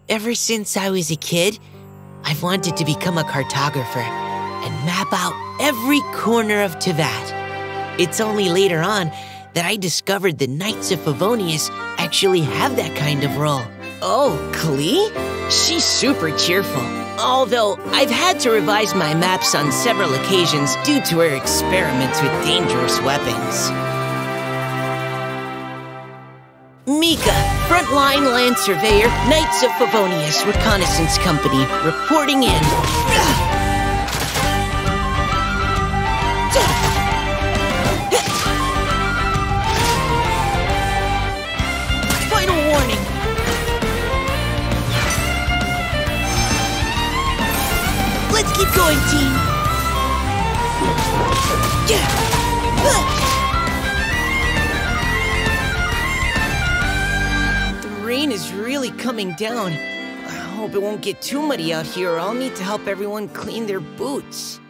Ever since I was a kid, I've wanted to become a cartographer and map out every corner of Teyvat. It's only later on that I discovered the Knights of Favonius actually have that kind of role. Oh, Klee? She's super cheerful. Although I've had to revise my maps on several occasions due to her experiments with dangerous weapons. Mika, Front-Line Surveyor, Knights of Favonius Reconnaissance Company, reporting in. Final warning. Let's keep going, team. The rain is really coming down. I hope it won't get too muddy out here, or I'll need to help everyone clean their boots.